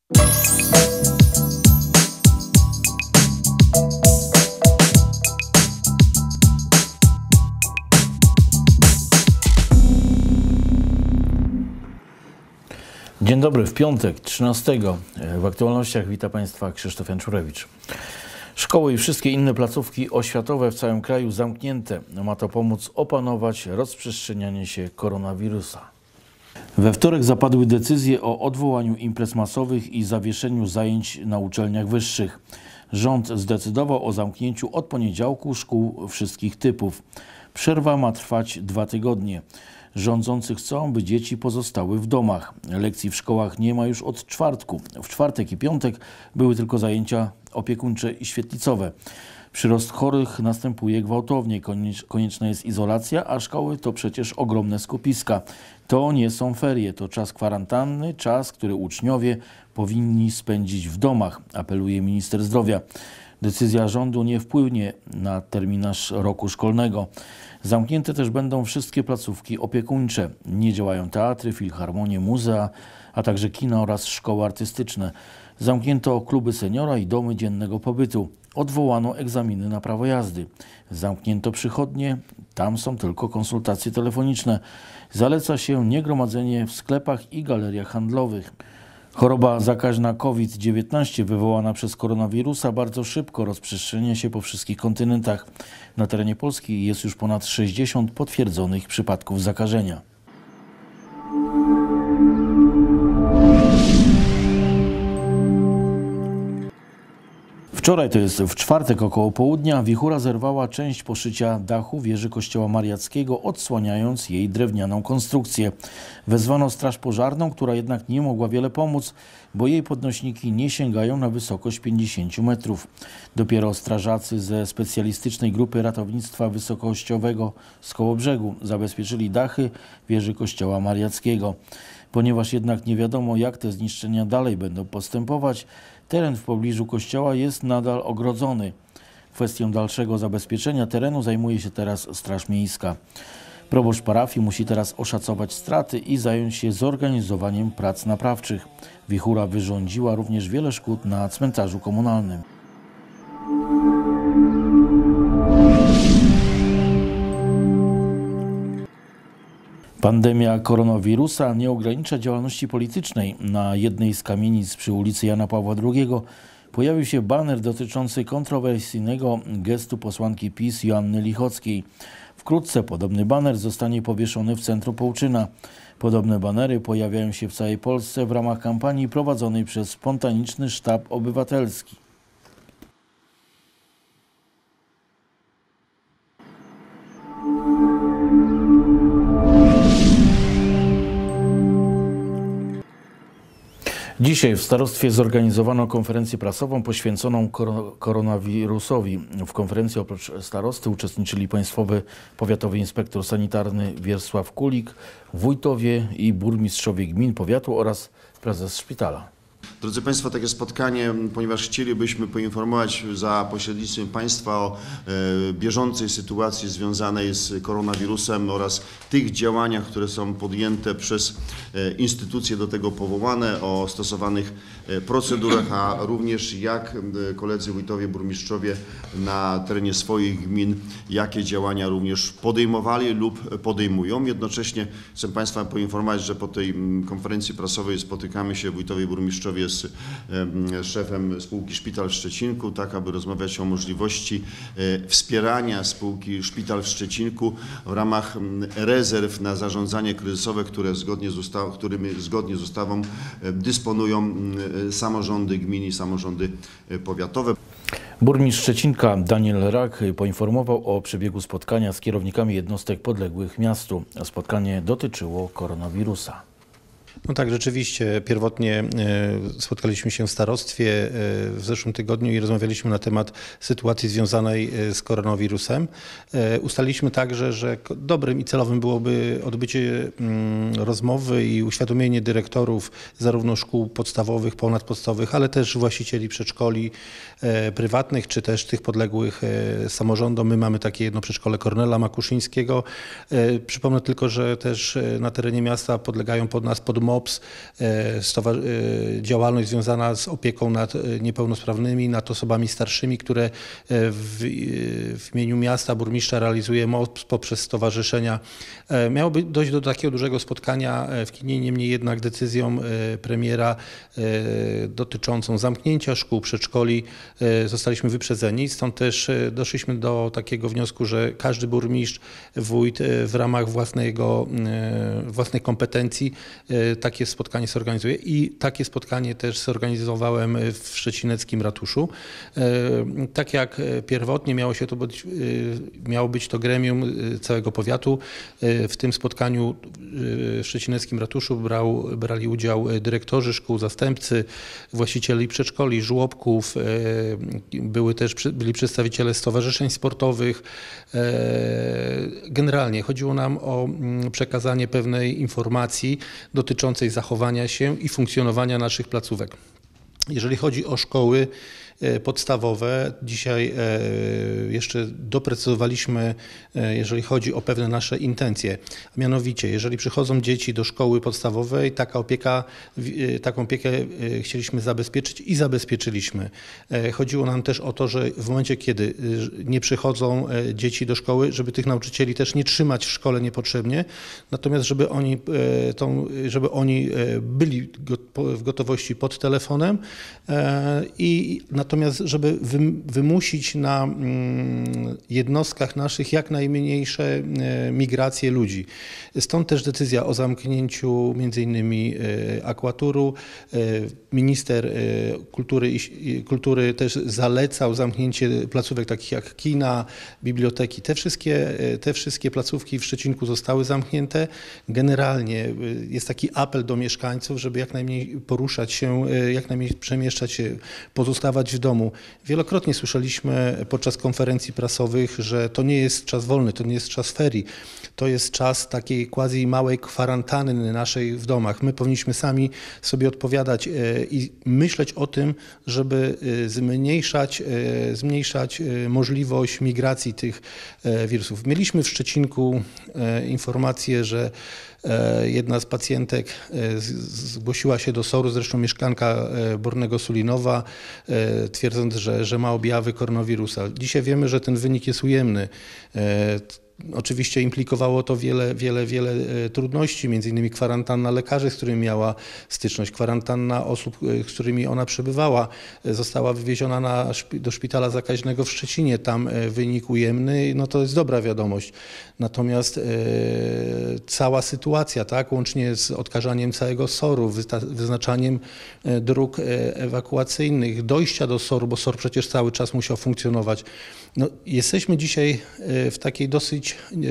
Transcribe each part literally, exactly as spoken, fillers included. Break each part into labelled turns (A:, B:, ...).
A: Dzień dobry, w piątek, trzynastego. W aktualnościach wita Państwa Krzysztof Janczurewicz. Szkoły i wszystkie inne placówki oświatowe w całym kraju zamknięte. Ma to pomóc opanować rozprzestrzenianie się koronawirusa. We wtorek zapadły decyzje o odwołaniu imprez masowych i zawieszeniu zajęć na uczelniach wyższych. Rząd zdecydował o zamknięciu od poniedziałku szkół wszystkich typów. Przerwa ma trwać dwa tygodnie. Rządzący chcą, by dzieci pozostały w domach. Lekcji w szkołach nie ma już od czwartku. W czwartek i piątek były tylko zajęcia opiekuńcze i świetlicowe. Przyrost chorych następuje gwałtownie. Konieczna jest izolacja, a szkoły to przecież ogromne skupiska. To nie są ferie, to czas kwarantanny, czas, który uczniowie powinni spędzić w domach, apeluje minister zdrowia. Decyzja rządu nie wpłynie na terminarz roku szkolnego. Zamknięte też będą wszystkie placówki opiekuńcze. Nie działają teatry, filharmonie, muzea, a także kina oraz szkoły artystyczne. Zamknięto kluby seniora i domy dziennego pobytu. Odwołano egzaminy na prawo jazdy. Zamknięto przychodnie, tam są tylko konsultacje telefoniczne. Zaleca się niegromadzenie w sklepach i galeriach handlowych. Choroba zakaźna COVID dziewiętnaście wywołana przez koronawirusa bardzo szybko rozprzestrzenia się po wszystkich kontynentach. Na terenie Polski jest już ponad sześćdziesiąt potwierdzonych przypadków zakażenia. Wczoraj, to jest w czwartek około południa, wichura zerwała część poszycia dachu wieży kościoła mariackiego, odsłaniając jej drewnianą konstrukcję. Wezwano straż pożarną, która jednak nie mogła wiele pomóc, bo jej podnośniki nie sięgają na wysokość pięćdziesięciu metrów. Dopiero strażacy ze specjalistycznej grupy ratownictwa wysokościowego z Kołobrzegu zabezpieczyli dachy wieży kościoła mariackiego. Ponieważ jednak nie wiadomo, jak te zniszczenia dalej będą postępować, teren w pobliżu kościoła jest nadal ogrodzony. Kwestią dalszego zabezpieczenia terenu zajmuje się teraz Straż Miejska. Proboszcz parafii musi teraz oszacować straty i zająć się zorganizowaniem prac naprawczych. Wichura wyrządziła również wiele szkód na cmentarzu komunalnym. Pandemia koronawirusa nie ogranicza działalności politycznej. Na jednej z kamienic przy ulicy Jana Pawła drugiego pojawił się baner dotyczący kontrowersyjnego gestu posłanki PiS Joanny Lichockiej. Wkrótce podobny baner zostanie powieszony w centrum Połczyna. Podobne banery pojawiają się w całej Polsce w ramach kampanii prowadzonej przez spontaniczny sztab obywatelski. Dzisiaj w starostwie zorganizowano konferencję prasową poświęconą koronawirusowi. W konferencji oprócz starosty uczestniczyli Państwowy Powiatowy Inspektor Sanitarny Wiersław Kulik, wójtowie i burmistrzowie gmin powiatu oraz prezes szpitala.
B: Drodzy Państwo, takie spotkanie, ponieważ chcielibyśmy poinformować za pośrednictwem Państwa o e, bieżącej sytuacji związanej z koronawirusem oraz tych działaniach, które są podjęte przez e, instytucje do tego powołane, o stosowanych e, procedurach, a również jak e, koledzy wójtowie, burmistrzowie na terenie swoich gmin, jakie działania również podejmowali lub podejmują. Jednocześnie chcę Państwa poinformować, że po tej konferencji prasowej spotykamy się wójtowie i burmistrzowie z szefem spółki Szpital w Szczecinku, tak aby rozmawiać o możliwości wspierania spółki Szpital w Szczecinku w ramach rezerw na zarządzanie kryzysowe, które zgodnie z ustawą, którymi zgodnie z ustawą dysponują samorządy gmin i samorządy powiatowe.
A: Burmistrz Szczecinka Daniel Rak poinformował o przebiegu spotkania z kierownikami jednostek podległych miastu. Spotkanie dotyczyło koronawirusa.
C: No tak, rzeczywiście. Pierwotnie spotkaliśmy się w starostwie w zeszłym tygodniu i rozmawialiśmy na temat sytuacji związanej z koronawirusem. Ustaliliśmy także, że dobrym i celowym byłoby odbycie rozmowy i uświadomienie dyrektorów zarówno szkół podstawowych, ponadpodstawowych, ale też właścicieli przedszkoli prywatnych, czy też tych podległych samorządom. My mamy takie jedno przedszkole Kornela Makuszyńskiego. Przypomnę tylko, że też na terenie miasta podlegają pod nas, pod MOPS, działalność związana z opieką nad niepełnosprawnymi, nad osobami starszymi, które w, w imieniu miasta burmistrza realizuje MOPS poprzez stowarzyszenia. Miałoby dojść do takiego dużego spotkania w kinie, niemniej jednak decyzją premiera dotyczącą zamknięcia szkół, przedszkoli zostaliśmy wyprzedzeni. Stąd też doszliśmy do takiego wniosku, że każdy burmistrz, wójt w ramach własnego, własnej kompetencji takie spotkanie zorganizuje i takie spotkanie też zorganizowałem w szczecineckim ratuszu. Tak jak pierwotnie miało się to być, miało być to gremium całego powiatu, w tym spotkaniu w szczecineckim ratuszu brał, brali udział dyrektorzy szkół, zastępcy, właścicieli przedszkoli, żłobków, były też, byli przedstawiciele stowarzyszeń sportowych. Generalnie chodziło nam o przekazanie pewnej informacji dotyczącej zachowania się i funkcjonowania naszych placówek. Jeżeli chodzi o szkoły podstawowe, dzisiaj jeszcze doprecyzowaliśmy, jeżeli chodzi o pewne nasze intencje. A mianowicie, jeżeli przychodzą dzieci do szkoły podstawowej, taka opieka, taką opiekę chcieliśmy zabezpieczyć i zabezpieczyliśmy. Chodziło nam też o to, że w momencie, kiedy nie przychodzą dzieci do szkoły, żeby tych nauczycieli też nie trzymać w szkole niepotrzebnie, natomiast żeby oni, tą, żeby oni byli w gotowości pod telefonem i natomiast, żeby wymusić na jednostkach naszych jak najmniejsze migracje ludzi. Stąd też decyzja o zamknięciu między innymi Aquaturu. Minister kultury, kultury też zalecał zamknięcie placówek takich jak kina, biblioteki. Te wszystkie, te wszystkie placówki w Szczecinku zostały zamknięte. Generalnie jest taki apel do mieszkańców, żeby jak najmniej poruszać się, jak najmniej przemieszczać się, pozostawać w domu. Wielokrotnie słyszeliśmy podczas konferencji prasowych, że to nie jest czas wolny, to nie jest czas ferii. To jest czas takiej quasi małej kwarantanny naszej w domach. My powinniśmy sami sobie odpowiadać i myśleć o tym, żeby zmniejszać, zmniejszać możliwość migracji tych wirusów. Mieliśmy w Szczecinku informację, że jedna z pacjentek zgłosiła się do soru, zresztą mieszkanka Bornego Sulinowa, twierdząc, że, że ma objawy koronawirusa. Dzisiaj wiemy, że ten wynik jest ujemny. Oczywiście implikowało to wiele, wiele, wiele trudności, między innymi kwarantanna lekarzy, z którymi miała styczność, kwarantanna osób, z którymi ona przebywała. Została wywieziona na, do szpitala zakaźnego w Szczecinie, tam wynik ujemny, no to jest dobra wiadomość. Natomiast e, cała sytuacja, tak, łącznie z odkażaniem całego soru, wyznaczaniem dróg ewakuacyjnych, dojścia do soru, bo sor przecież cały czas musiał funkcjonować. No, jesteśmy dzisiaj w takiej dosyć,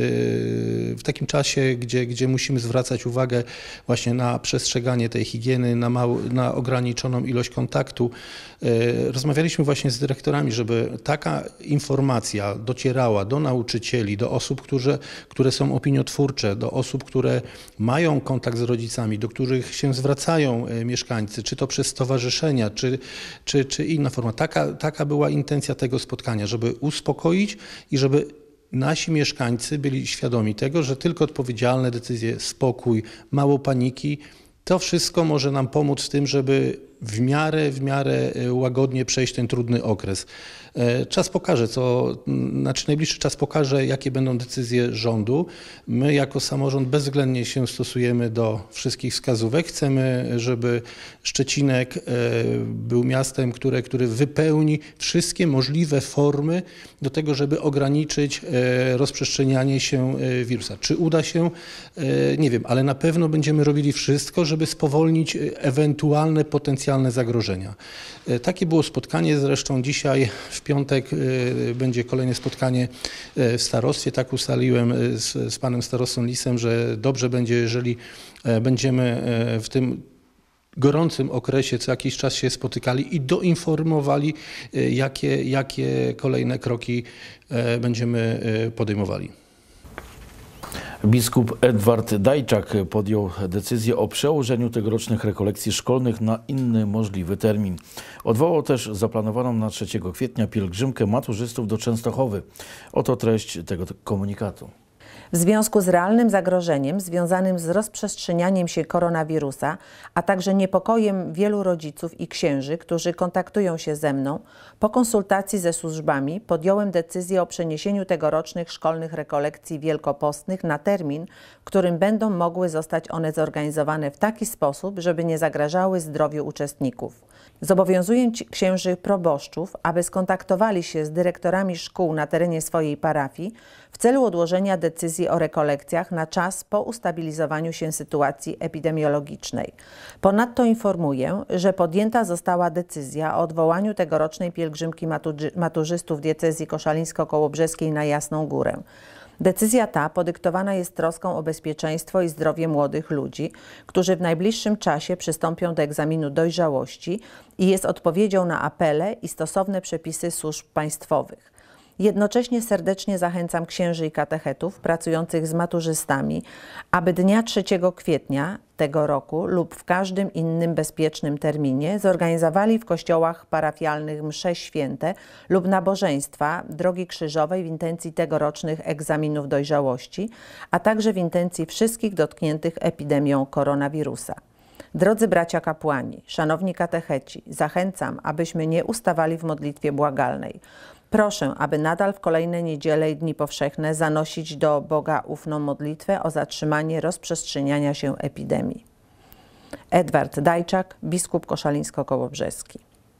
C: w takim czasie, gdzie, gdzie musimy zwracać uwagę właśnie na przestrzeganie tej higieny, na, mał, na ograniczoną ilość kontaktu. Rozmawialiśmy właśnie z dyrektorami, żeby taka informacja docierała do nauczycieli, do osób, które, które są opiniotwórcze, do osób, które mają kontakt z rodzicami, do których się zwracają mieszkańcy, czy to przez stowarzyszenia, czy, czy, czy inna forma. Taka, taka była intencja tego spotkania, żeby uspokoić i żeby nasi mieszkańcy byli świadomi tego, że tylko odpowiedzialne decyzje, spokój, mało paniki, to wszystko może nam pomóc w tym, żeby w miarę, w miarę łagodnie przejść ten trudny okres. Czas pokaże, co, znaczy najbliższy czas pokaże, jakie będą decyzje rządu. My jako samorząd bezwzględnie się stosujemy do wszystkich wskazówek. Chcemy, żeby Szczecinek był miastem, które, który wypełni wszystkie możliwe formy do tego, żeby ograniczyć rozprzestrzenianie się wirusa. Czy uda się? Nie wiem, ale na pewno będziemy robili wszystko, żeby spowolnić ewentualne potencjalne zagrożenia. Takie było spotkanie, zresztą dzisiaj w piątek będzie kolejne spotkanie w starostwie. Tak ustaliłem z, z panem starostą Lisem, że dobrze będzie, jeżeli będziemy w tym gorącym okresie co jakiś czas się spotykali i doinformowali, jakie, jakie kolejne kroki będziemy podejmowali.
A: Biskup Edward Dajczak podjął decyzję o przełożeniu tegorocznych rekolekcji szkolnych na inny możliwy termin. Odwołał też zaplanowaną na trzeciego kwietnia pielgrzymkę maturzystów do Częstochowy. Oto treść tego komunikatu.
D: W związku z realnym zagrożeniem związanym z rozprzestrzenianiem się koronawirusa, a także niepokojem wielu rodziców i księży, którzy kontaktują się ze mną, po konsultacji ze służbami podjąłem decyzję o przeniesieniu tegorocznych szkolnych rekolekcji wielkopostnych na termin, w którym będą mogły zostać one zorganizowane w taki sposób, żeby nie zagrażały zdrowiu uczestników. Zobowiązuję księży proboszczów, aby skontaktowali się z dyrektorami szkół na terenie swojej parafii w celu odłożenia decyzji o rekolekcjach na czas po ustabilizowaniu się sytuacji epidemiologicznej. Ponadto informuję, że podjęta została decyzja o odwołaniu tegorocznej pielgrzymki maturzystów diecezji koszalińsko-kołobrzeskiej na Jasną Górę. Decyzja ta podyktowana jest troską o bezpieczeństwo i zdrowie młodych ludzi, którzy w najbliższym czasie przystąpią do egzaminu dojrzałości i jest odpowiedzią na apele i stosowne przepisy służb państwowych. Jednocześnie serdecznie zachęcam księży i katechetów pracujących z maturzystami, aby dnia trzeciego kwietnia tego roku lub w każdym innym bezpiecznym terminie zorganizowali w kościołach parafialnych msze święte lub nabożeństwa Drogi Krzyżowej w intencji tegorocznych egzaminów dojrzałości, a także w intencji wszystkich dotkniętych epidemią koronawirusa. Drodzy bracia kapłani, szanowni katecheci, zachęcam, abyśmy nie ustawali w modlitwie błagalnej. Proszę, aby nadal w kolejne niedziele i dni powszechne zanosić do Boga ufną modlitwę o zatrzymanie rozprzestrzeniania się epidemii. Edward Dajczak, biskup koszalińsko-kołobrzeski.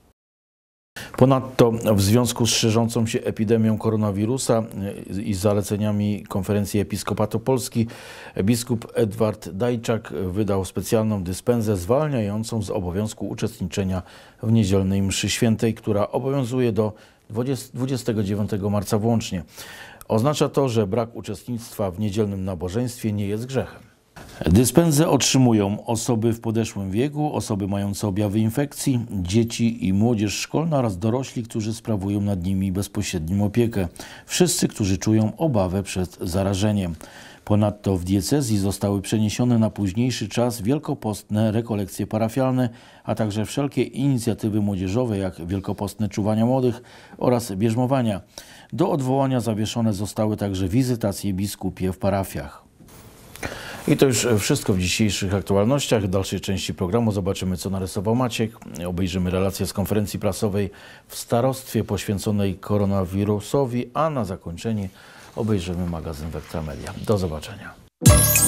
A: Ponadto w związku z szerzącą się epidemią koronawirusa i zaleceniami Konferencji Episkopatu Polski, biskup Edward Dajczak wydał specjalną dyspensę zwalniającą z obowiązku uczestniczenia w niedzielnej mszy świętej, która obowiązuje do dwudziestego dziewiątego marca włącznie. Oznacza to, że brak uczestnictwa w niedzielnym nabożeństwie nie jest grzechem. Dyspensę otrzymują osoby w podeszłym wieku, osoby mające objawy infekcji, dzieci i młodzież szkolna oraz dorośli, którzy sprawują nad nimi bezpośrednią opiekę. Wszyscy, którzy czują obawę przed zarażeniem. Ponadto w diecezji zostały przeniesione na późniejszy czas wielkopostne rekolekcje parafialne, a także wszelkie inicjatywy młodzieżowe, jak wielkopostne czuwania młodych oraz bierzmowania. Do odwołania zawieszone zostały także wizytacje biskupie w parafiach. I to już wszystko w dzisiejszych aktualnościach. W dalszej części programu zobaczymy, co narysował Maciek. Obejrzymy relację z konferencji prasowej w starostwie poświęconej koronawirusowi, a na zakończenie obejrzymy magazyn Vectra Media. Do zobaczenia.